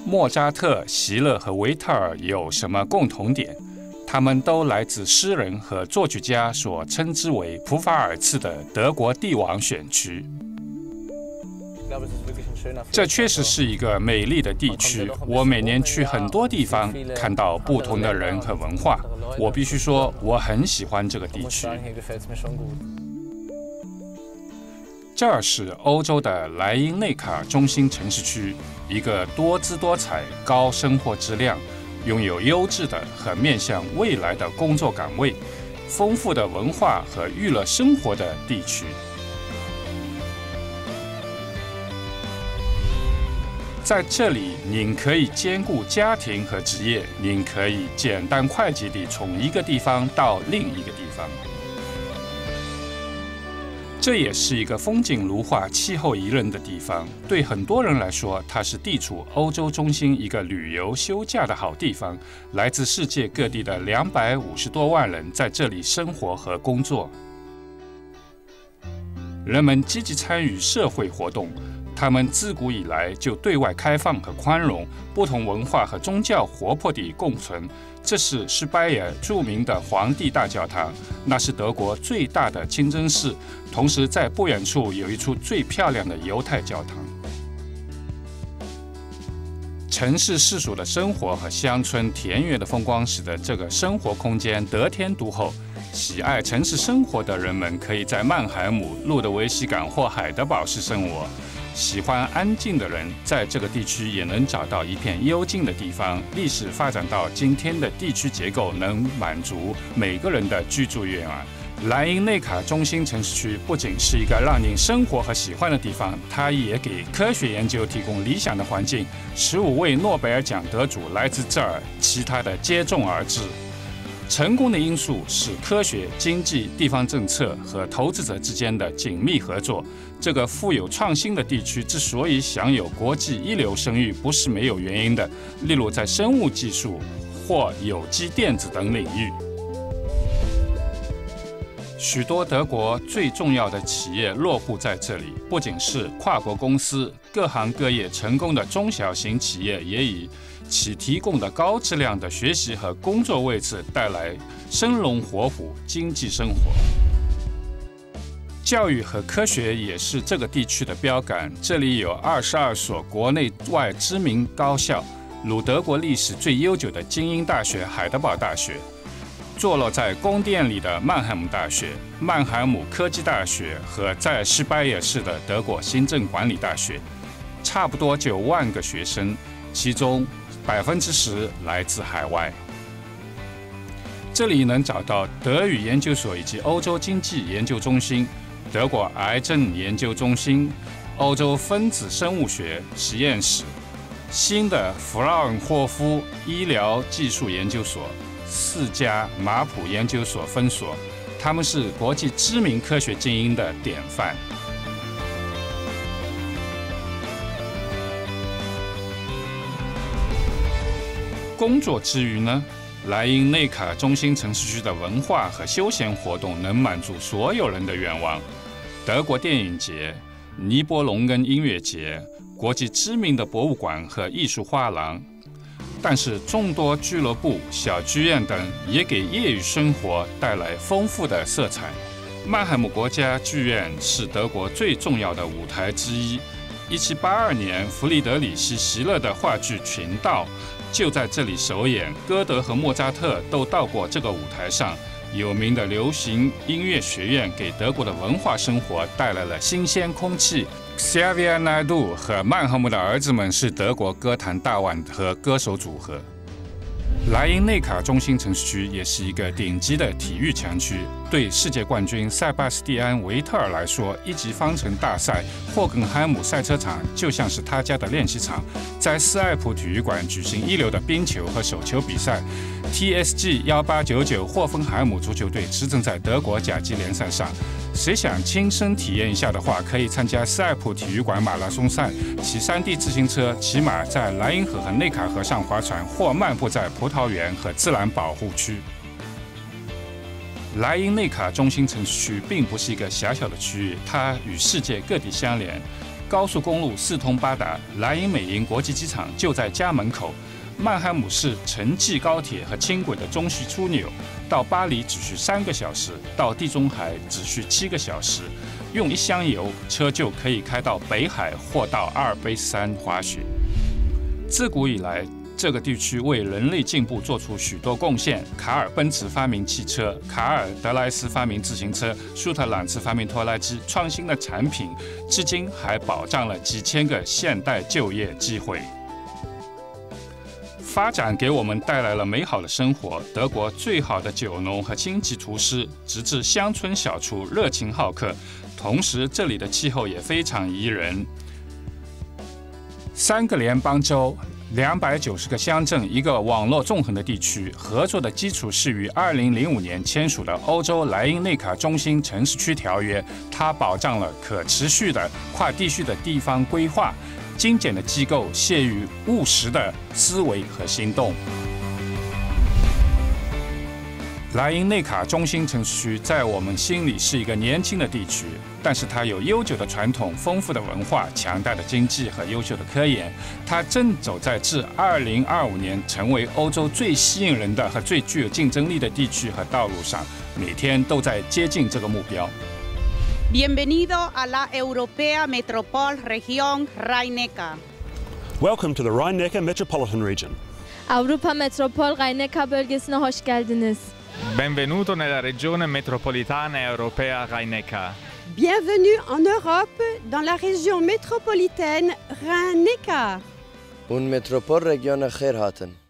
莫扎特、席勒和维特尔有什么共同点？他们都来自诗人和作曲家所称之为普法尔茨的德国帝王选区。这确实是一个美丽的地区，我每年去很多地方，看到不同的人和文化。我必须说，我很喜欢这个地区。这是欧洲的莱茵内卡中心城市区，一个多姿多彩、高生活质量、拥有优质的和面向未来的工作岗位、丰富的文化和娱乐生活的地区。在这里，您可以兼顾家庭和职业，您可以简单快捷地从一个地方到另一个地方。这也是一个风景如画、气候宜人的地方。对很多人来说，它是地处欧洲中心一个旅游休假的好地方。来自世界各地的250多万人在这里生活和工作。人们积极参与社会活动。他们自古以来就对外开放和宽容，不同文化和宗教活泼地共存。这是施拜尔著名的皇帝大教堂，那是德国最大的清真寺，同时在不远处有一处最漂亮的犹太教堂。城市世俗的生活和乡村田园的风光，使得这个生活空间得天独厚。喜爱城市生活的人们可以在曼海姆、路德维希港或海德堡市生活。喜欢安静的人在这个地区也能找到一片幽静的地方。历史发展到今天的地区结构能满足每个人的居住愿望。莱茵内卡中心城市区不仅是一个让您生活和喜欢的地方，它也给科学研究提供理想的环境。15位诺贝尔奖得主来自这儿，其他的接踵而至。成功的因素是科学、经济、地方政策和投资者之间的紧密合作。这个富有创新的地区之所以享有国际一流声誉，不是没有原因的。例如，在生物技术或有机电子等领域，许多德国最重要的企业落户在这里。不仅是跨国公司，各行各业成功的中小型企业也以其提供的高质量的学习和工作位置带来生龙活虎经济生活。教育和科学也是这个地区的标杆，这里有22所国内外知名高校，如德国历史最悠久的精英大学海德堡大学，坐落在宫殿里的曼海姆大学、曼海姆科技大学和在施拜尔市的德国行政管理大学，差不多9万个学生，其中10%来自海外。这里能找到德语研究所以及欧洲经济研究中心、德国癌症研究中心、欧洲分子生物学实验室、新的弗拉恩霍夫医疗技术研究所、4家马普研究所分所，他们是国际知名科学精英的典范。工作之余呢，莱茵内卡中心城市区的文化和休闲活动能满足所有人的愿望。德国电影节、尼伯龙根音乐节、国际知名的博物馆和艺术画廊，但是众多俱乐部、小剧院等也给业余生活带来丰富的色彩。曼海姆国家剧院是德国最重要的舞台之一。1782年，弗里德里希·席勒的话剧《群盗》就在这里首演，歌德和莫扎特都到过这个舞台上。有名的流行音乐学院给德国的文化生活带来了新鲜空气。Xavier Naidoo 和曼海姆的儿子们是德国歌坛大腕和歌手组合。莱茵内卡中心城市区也是一个顶级的体育强区。对世界冠军塞巴斯蒂安·维特尔来说，一级方程大赛霍根海姆赛车场就像是他家的练习场。在斯艾普体育馆举行一流的冰球和手球比赛。TSG 1899霍芬海姆足球队驰骋在德国甲级联赛上。谁想亲身体验一下的话，可以参加斯艾普体育馆马拉松赛，骑3D 自行车、骑马，在莱茵河和内卡河上划船，或漫步在葡萄园和自然保护区。莱茵内卡中心城市区并不是一个狭小的区域，它与世界各地相连。 高速公路四通八达，莱茵美因国际机场就在家门口。曼海姆市城际高铁和轻轨的中续枢纽，到巴黎只需3个小时，到地中海只需7个小时。用1箱油，车就可以开到北海或到阿尔卑斯山滑雪。自古以来，这个地区为人类进步做出许多贡献。卡尔奔驰发明汽车，卡尔德莱斯发明自行车，舒特朗茨发明拖拉机，创新的产品至今还保障了几千个现代就业机会。发展给我们带来了美好的生活，德国最好的酒农和星级厨师，直至乡村小厨热情好客。同时，这里的气候也非常宜人。3个联邦州，290个乡镇，一个网络纵横的地区，合作的基础是于2005年签署的欧洲莱茵内卡中心城市区条约，它保障了可持续的跨地区的地方规划。精简的机构屑于务实的思维和行动。莱茵内卡中心城市区在我们心里是一个年轻的地区，但是它有悠久的传统、丰富的文化、强大的经济和优秀的科研。它正走在至2025年成为欧洲最吸引人的和最具有竞争力的地区和道路上，每天都在接近这个目标。 Bienvenido a la Europea Metropolitan Region Rhein-Neckar. Welcome to the Rhine-Neckar Metropolitan Region. Avrupa Metropol Rhein-Neckar bölgesine hoş geldiniz. Benvenuto nella regione metropolitana europea Rhein-Neckar. Bienvenue en Europe, dans la région métropolitaine Rhein-Neckar. Un metropol regione خير هاتن.